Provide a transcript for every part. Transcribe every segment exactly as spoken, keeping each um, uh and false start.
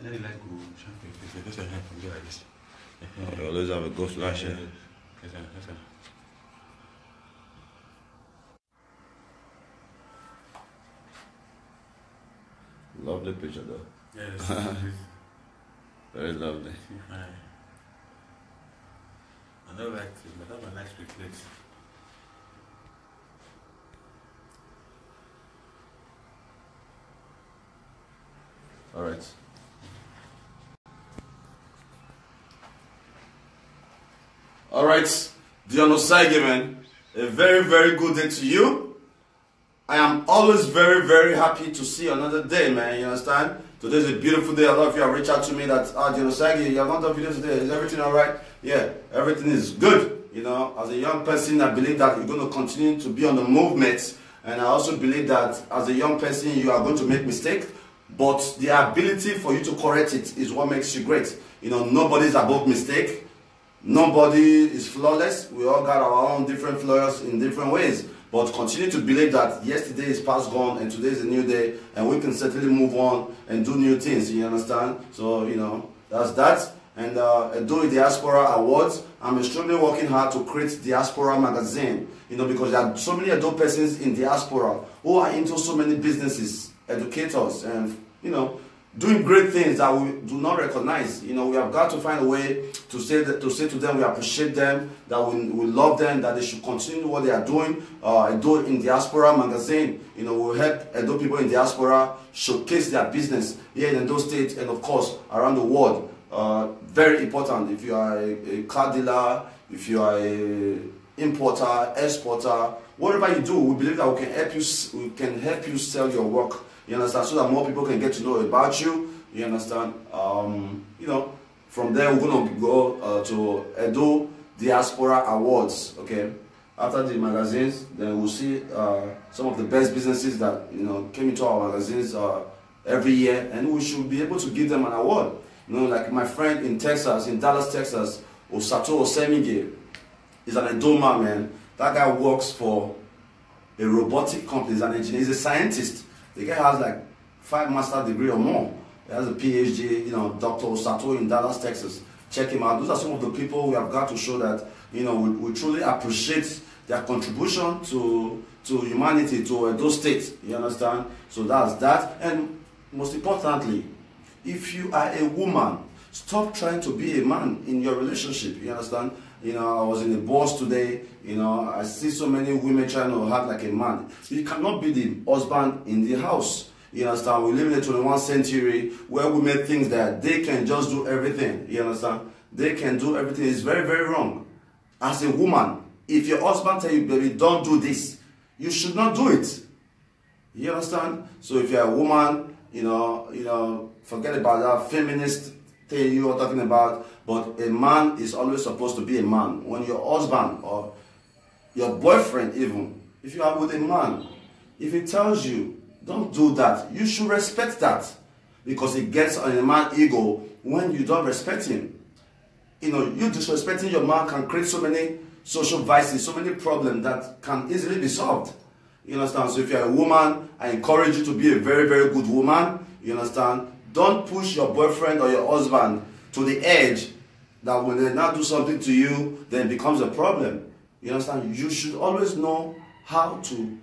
You always have a good flash. Yeah. Lovely picture though. Yes. Very lovely. I don't like it, but that's my next reflex. All right. All right, Dion Osagie, man. A very, very good day to you. I am always very, very happy to see another day, man. You understand? Today is a beautiful day. A lot of you have reached out to me that, ah, Dion Osagie, you have not done videos today. Is everything all right? Yeah, everything is good. You know, as a young person, I believe that you're going to continue to be on the movement. And I also believe that as a young person, you are going to make mistakes. But the ability for you to correct it is what makes you great. You know, nobody's above mistake. Nobody is flawless. We all got our own different flaws in different ways. But continue to believe that yesterday is past gone and today is a new day. And we can certainly move on and do new things. You understand? So, you know, that's that. And uh, Edo Diaspora Awards, I'm extremely working hard to create Diaspora magazine. You know, because there are so many Edo persons in diaspora who are into so many businesses, educators, and, you know, doing great things that we do not recognize. You know, we have got to find a way to say that, to say to them we appreciate them, that we, we love them, that they should continue what they are doing. Uh, Edo in Diaspora magazine, you know, will help Edo people in diaspora showcase their business here in Edo State and of course around the world. Uh, very important. If you are a, a car dealer, if you are a importer, exporter, whatever you do, we believe that we can help you. We can help you sell your work. You understand? So that more people can get to know about you. You understand? Um, you know, from there we're gonna go uh, to Edo Diaspora Awards. Okay. After the magazines, then we'll see uh, some of the best businesses that you know came into our magazines uh, every year, and we should be able to give them an award. You know, like my friend in Texas, in Dallas, Texas, Osagie, is an Edoma man. That guy works for a robotic company. He's an engineer. He's a scientist. The guy has like five master's degree or more. He has a PhD, you know, Doctor Osato in Dallas, Texas. Check him out. Those are some of the people we have got to show that, you know, we, we truly appreciate their contribution to to humanity, to Edo State. You understand? So that's that. And most importantly, if you are a woman, stop trying to be a man in your relationship. You understand? You know, I was in a bus today. You know, I see so many women trying to act like a man. You cannot be the husband in the house. You understand? We live in the twenty-first century where women think that they can just do everything. You understand? They can do everything. It's very, very wrong. As a woman, if your husband tells you, baby, don't do this, you should not do it. You understand? So if you're a woman, you know, you know, forget about that feminist thing you are talking about. But a man is always supposed to be a man. When your husband or your boyfriend even, if you are with a man, if he tells you, don't do that, you should respect that. Because it gets on a man's ego when you don't respect him. You know, you disrespecting your man can create so many social vices, so many problems that can easily be solved. You understand? So if you're a woman, I encourage you to be a very, very good woman. You understand? Don't push your boyfriend or your husband to the edge that when they now do something to you, then it becomes a problem. You understand? You should always know how to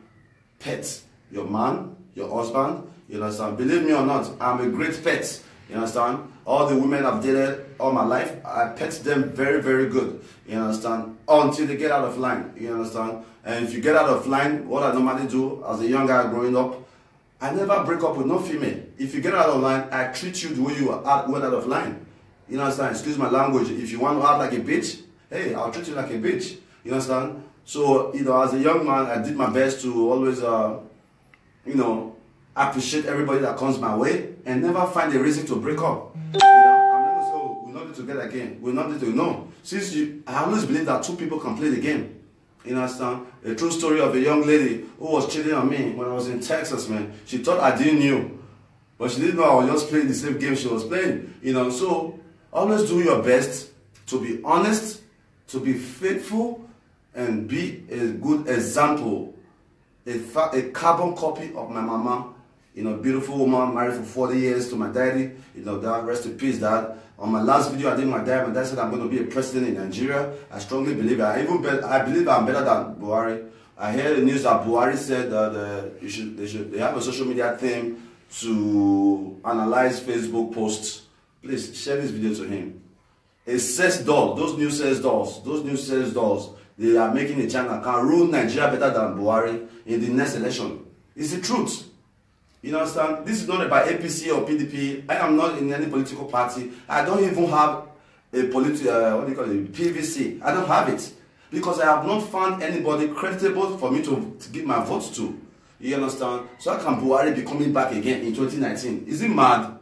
pet your man, your husband. You understand? Believe me or not, I'm a great pet. You understand? All the women I've dated all my life, I pet them very, very good. You understand? Until they get out of line. You understand? And if you get out of line, what I normally do as a young guy growing up, I never break up with no female. If you get out of line, I treat you the way you went out of line. You understand? Excuse my language. If you want to act like a bitch, hey, I'll treat you like a bitch. You understand? So, you know, as a young man, I did my best to always, uh, you know, appreciate everybody that comes my way and never find a reason to break up. You know, I'm never say, oh, we're not need together again. We're not need to know. Since you, I always believe that two people can play the game. You understand? A true story of a young lady who was cheating on me when I was in Texas, man. She thought I didn't know. But she didn't know I was just playing the same game she was playing. You know, so always do your best to be honest, to be faithful, and be a good example. A, a carbon copy of my mama You know, beautiful woman, married for forty years to my daddy. You know, that rest in peace, Dad. On my last video I did my dad, my dad said I'm going to be a president in Nigeria. I strongly believe it. I even bet, I believe I'm better than Buhari. I heard the news that Buhari said that uh, you should, they should they have a social media team to analyze Facebook posts. Please share this video to him. A sex doll, those new sex dolls, those new sex dolls, they are making a channel can rule Nigeria better than Buhari in the next election. It's the truth. You understand? This is not about A P C or P D P. I am not in any political party. I don't even have a political, uh, what do you call it, P V C. I don't have it. Because I have not found anybody creditable for me to, to give my votes to. You understand? So how can Buhari be coming back again in twenty nineteen? Is he mad?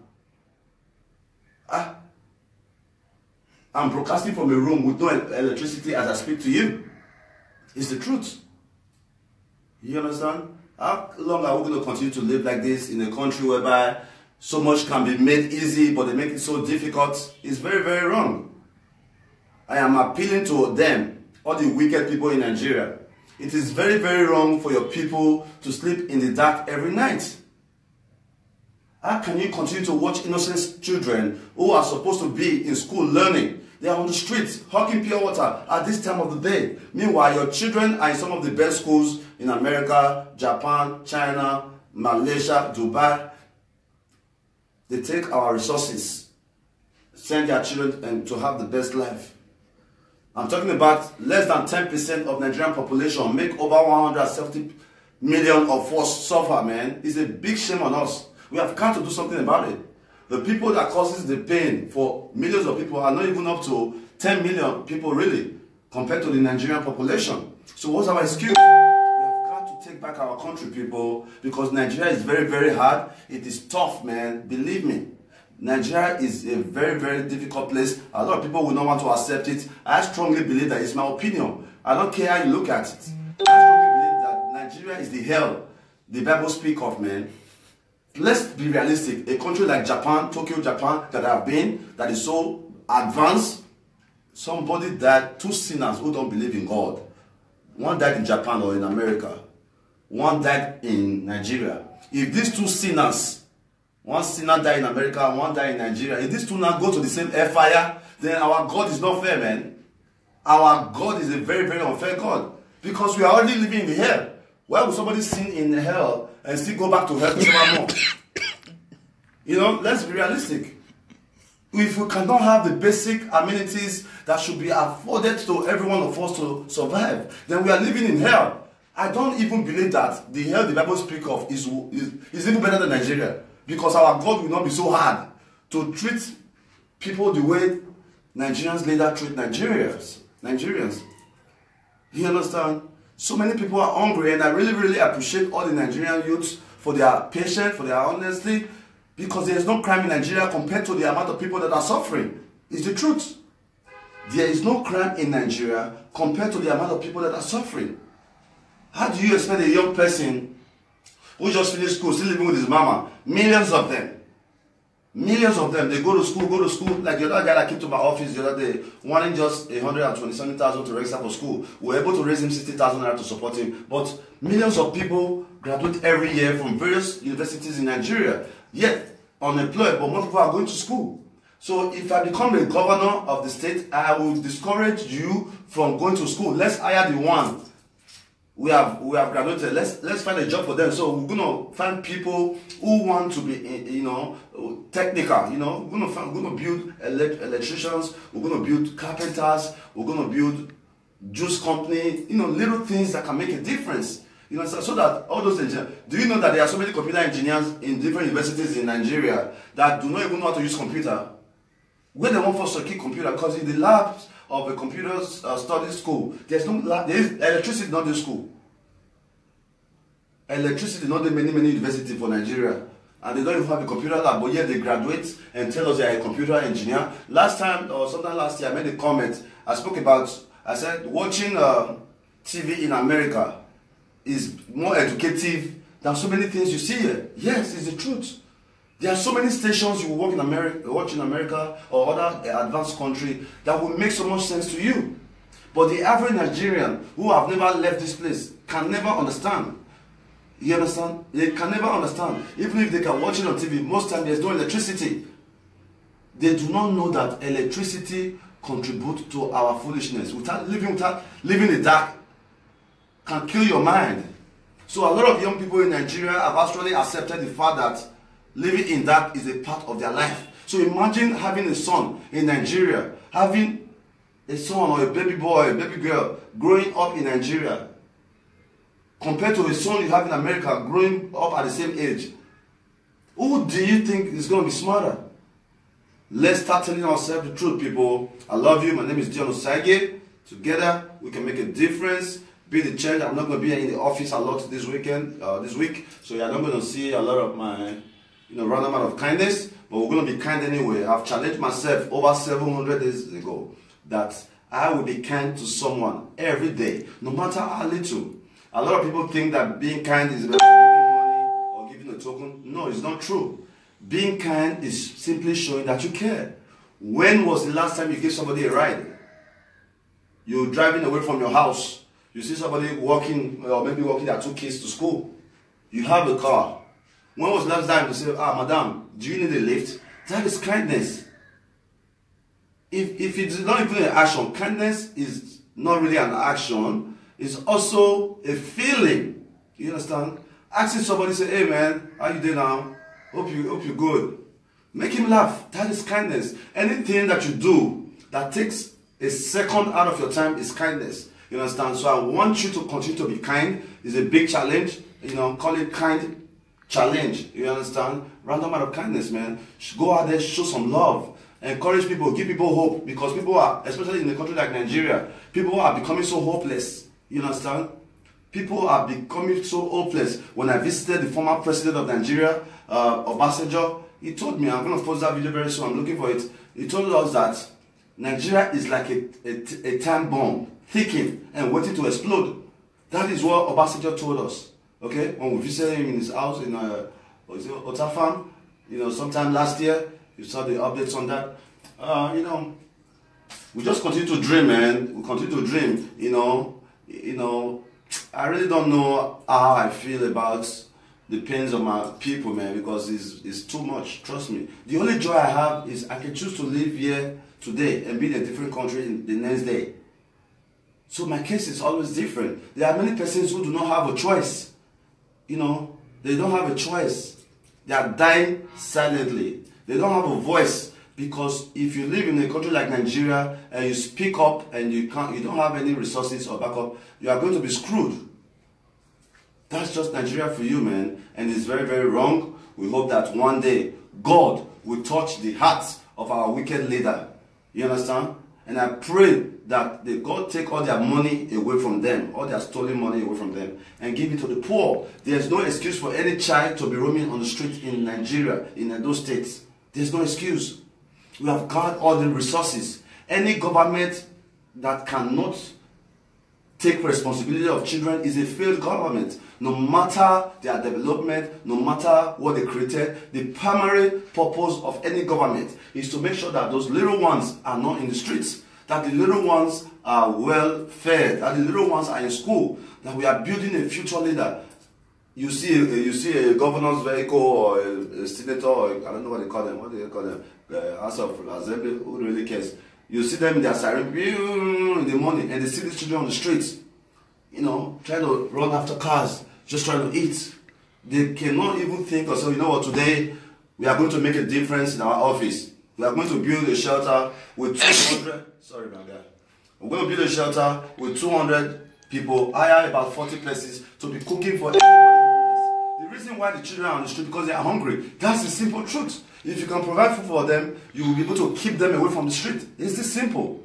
Ah, I'm broadcasting from a room with no electricity as I speak to you. It's the truth. You understand? How long are we going to continue to live like this in a country whereby so much can be made easy, but they make it so difficult? It's very, very wrong. I am appealing to them, all the wicked people in Nigeria. It is very, very wrong for your people to sleep in the dark every night. How can you continue to watch innocent children who are supposed to be in school learning? They are on the streets, hawking pure water at this time of the day. Meanwhile, your children are in some of the best schools in America, Japan, China, Malaysia, Dubai. They take our resources, send their children to have the best life. I'm talking about less than ten percent of Nigerian population make over one hundred seventy million of us suffer, man. It's a big shame on us. We have got to do something about it. The people that causes the pain for millions of people are not even up to ten million people really, compared to the Nigerian population. So what's our excuse? We have got to take back our country, people, because Nigeria is very, very hard. It is tough, man. Believe me. Nigeria is a very, very difficult place. A lot of people will not want to accept it. I strongly believe that it's my opinion. I don't care how you look at it. I strongly believe that Nigeria is the hell the Bible speaks of, man. Let's be realistic. A country like Japan, Tokyo, Japan, that I've been, that is so advanced, somebody died, two sinners who don't believe in God. One died in Japan or in America. One died in Nigeria. If these two sinners, one sinner died in America and one died in Nigeria, if these two now go to the same air fire, then our God is not fair, man. Our God is a very, very unfair God. Because we are already living in the hell. Why would somebody sin in hell and still go back to hell to suffer more? You know, let's be realistic. If we cannot have the basic amenities that should be afforded to every one of us to survive, then we are living in hell. I don't even believe that the hell the Bible speaks of is, is, is even better than Nigeria. Because our God will not be so hard to treat people the way Nigerians later treat Nigerians. Nigerians. You understand? So many people are hungry, and I really, really appreciate all the Nigerian youths for their patience, for their honesty, because there is no crime in Nigeria compared to the amount of people that are suffering. It's the truth. There is no crime in Nigeria compared to the amount of people that are suffering. How do you expect a young person who just finished school, still living with his mama, millions of them, millions of them, they go to school, go to school, like the other guy that came to my office the other day, wanting just one hundred twenty something thousand to register for school. We were able to raise him sixty thousand naira to support him. But millions of people graduate every year from various universities in Nigeria, yet unemployed, but most people are going to school. So if I become a governor of the state, I will discourage you from going to school. Let's hire the one we have we have graduated. Let's let's find a job for them. So we're gonna find people who want to be, you know, technical. You know, we're gonna find, we're gonna build elect electricians. We're gonna build carpenters. We're gonna build juice company. You know, little things that can make a difference. You know, so, so that all those engineers. Do you know that there are so many computer engineers in different universities in Nigeria that do not even know how to use computer? Where they want for us to keep computer, because in the labs of a computer uh, studies school, there's no lab, there is electricity not the school. Electricity not the many many universities for Nigeria, and they don't even have a computer lab, but yet they graduate and tell us they are a computer engineer. Last time or sometime last year, I made a comment. I spoke about. I said watching uh, T V in America is more educative than so many things you see here. Yes, it's the truth. There are so many stations you will watch in America, watch in America or other advanced country that will make so much sense to you. But the average Nigerian who have never left this place can never understand. You understand? They can never understand. Even if they can watch it on T V, most times there's no electricity. They do not know that electricity contributes to our foolishness. Without living, without living in the dark can kill your mind. So a lot of young people in Nigeria have actually accepted the fact that living in dark is a part of their life. So imagine having a son in Nigeria, having a son or a baby boy, a baby girl growing up in Nigeria, compared to a son you have in America growing up at the same age. Who do you think is going to be smarter? Let's start telling ourselves the truth, people. I love you. My name is Dion Osagie. Together, we can make a difference. Be the change. I'm not going to be in the office a lot this weekend, uh, this week. So you're not going to see a lot of my, you know, random amount of kindness. But we're going to be kind anyway. I've challenged myself over seven hundred days ago that I will be kind to someone every day, no matter how little. A lot of people think that being kind is about giving money or giving a token. No, it's not true. Being kind is simply showing that you care. When was the last time you gave somebody a ride? You're driving away from your house. You see somebody walking, or maybe walking their two kids to school. You have a car. When was the last time you say, ah, madam, do you need a lift? That is kindness. If, if it's not even an action, kindness is not really an action. It's also a feeling. You understand? Asking somebody, say, hey man, how you doing now? Hope you hope you're good. Make him laugh. That is kindness. Anything that you do that takes a second out of your time is kindness. You understand? So I want you to continue to be kind. It's a big challenge. You know, call it kind challenge. You understand? Random amount of kindness, man. Go out there, show some love. Encourage people, give people hope. Because people are, especially in a country like Nigeria, people are becoming so hopeless. You understand? People are becoming so hopeless. When I visited the former president of Nigeria, uh, Osagie, he told me, I'm going to post that video very soon, I'm looking for it. He told us that Nigeria is like a, a, a time bomb, ticking and waiting to explode. That is what Osagie told us. Okay? When we visited him in his house in uh, Otafam, you know, sometime last year, you saw the updates on that. Uh, you know, we just continue to dream, man. We continue to dream, you know, you know. I really don't know how I feel about the pains of my people, man, because it's, it's too much, trust me. The only joy I have is I can choose to live here today and be in a different country the next day. So my case is always different. There are many persons who do not have a choice. You know, they don't have a choice. They are dying silently. They don't have a voice. Because if you live in a country like Nigeria and you speak up and you can't, you don't have any resources or backup, you are going to be screwed. That's just Nigeria for you, man. And it's very, very wrong. We hope that one day God will touch the hearts of our wicked leader. You understand? And I pray that the God take all their money away from them, all their stolen money away from them, and give it to the poor. There's no excuse for any child to be roaming on the street in Nigeria, in those states. There's no excuse. We have got all the resources. Any government that cannot take responsibility of children is a failed government. No matter their development, no matter what they created, the primary purpose of any government is to make sure that those little ones are not in the streets, that the little ones are well fed, that the little ones are in school, that we are building a future leader. You see, you see a governor's vehicle or a, a senator, or a, I don't know what they call them. What do they call them? The House of Assembly. Who really cares? You see them in their siren in the morning, and they see these children on the streets, you know, trying to run after cars, just trying to eat. They cannot even think or say, you know what? Today we are going to make a difference in our office. We are going to build a shelter with two hundred. Sorry, my guy. We're going to build a shelter with two hundred people, hire about forty places to be cooking for everybody. The reason why the children are on the street because they are hungry. That's the simple truth. If you can provide food for them, you will be able to keep them away from the street. It's this simple.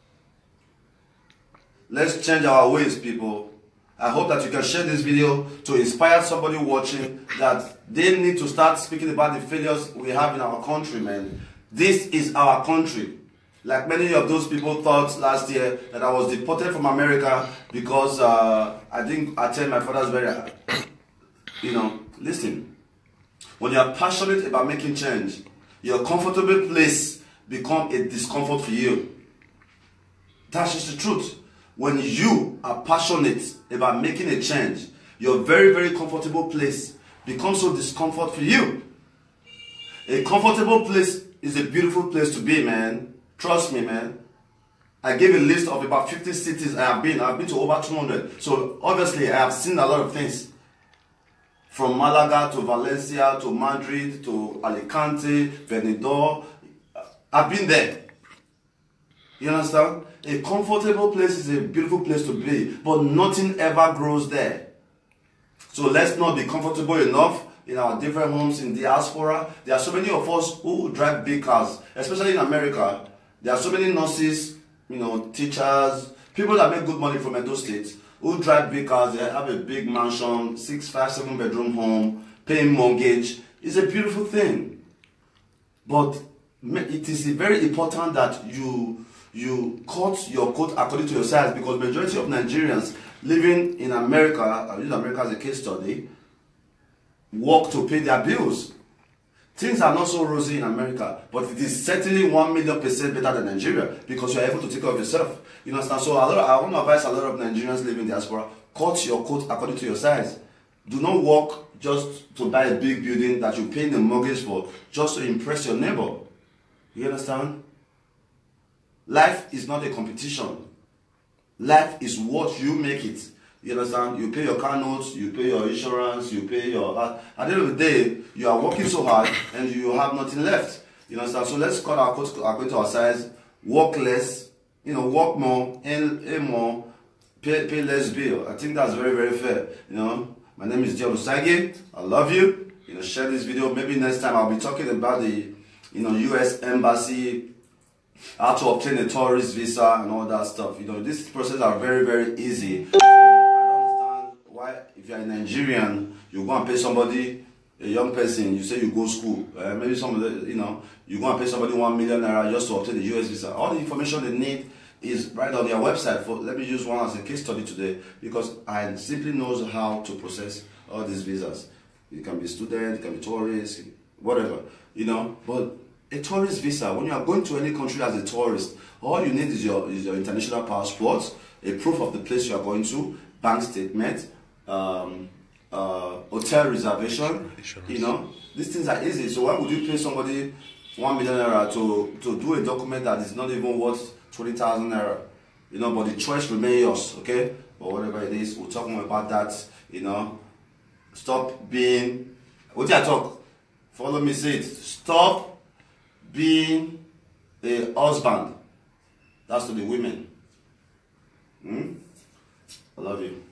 Let's change our ways, people. I hope that you can share this video to inspire somebody watching that they need to start speaking about the failures we have in our country, man. This is our country. Like many of those people thought last year that I was deported from America because uh, I didn't attend my father's burial. You know, listen, when you are passionate about making change, your comfortable place becomes a discomfort for you. That's just the truth. When you are passionate about making a change, your very, very comfortable place becomes so discomfort for you. A comfortable place is a beautiful place to be, man. Trust me, man. I gave a list of about fifty cities I have been. I've been to over two hundred. So obviously I have seen a lot of things. From Malaga to Valencia to Madrid to Alicante, Benidorm. I've been there. You understand? A comfortable place is a beautiful place to be, but nothing ever grows there. So let's not be comfortable enough in our different homes in diaspora. There are so many of us who drive big cars, especially in America. There are so many nurses, you know, teachers, people that make good money from Edo State, who drive big cars. They have a big mansion, six, five, seven bedroom home, paying mortgage. It's a beautiful thing. But it is very important that you you cut your coat according to your size, because majority of Nigerians living in America, I use America as a case study, work to pay their bills. Things are not so rosy in America, but it is certainly one million percent better than Nigeria, because you are able to take care of yourself. You understand? So a lot of, I want to advise a lot of Nigerians living in diaspora, cut your coat according to your size. Do not work just to buy a big building that you're paying the mortgage for, just to impress your neighbor. You understand? Life is not a competition. Life is what you make it. You understand? You pay your car notes, you pay your insurance, you pay your... Uh, at the end of the day, you are working so hard and you have nothing left. You understand? So let's cut our coats according to our size, work less, you know, work more, earn, earn more, pay, pay less bill. I think that's very, very fair. You know, my name is Dion Osagie. I love you. You know, share this video. Maybe next time I'll be talking about the, you know, U S Embassy, how to obtain a tourist visa and all that stuff. You know, these processes are very, very easy. So I don't understand why, if you're a Nigerian, you go and pay somebody, a young person, you say you go to school, uh, maybe somebody, you know, you go and pay somebody one million naira just to obtain a U S visa. All the information they need is right on their website. For, let me use one as a case study today, because I simply knows how to process all these visas. You can be student, you can be tourist, whatever, you know, but a tourist visa, when you are going to any country as a tourist, all you need is your, is your international passport, a proof of the place you are going to, bank statement, um, uh, hotel reservation, you know. These things are easy. So why would you pay somebody one million naira to, to do a document that is not even worth twenty thousand naira? You know, but the choice remains yours, okay? Or whatever it is, we'll talk more about that, you know. Stop being, what did I talk? Follow me, say it. Stop being a husband. That's to the women. Hmm? I love you.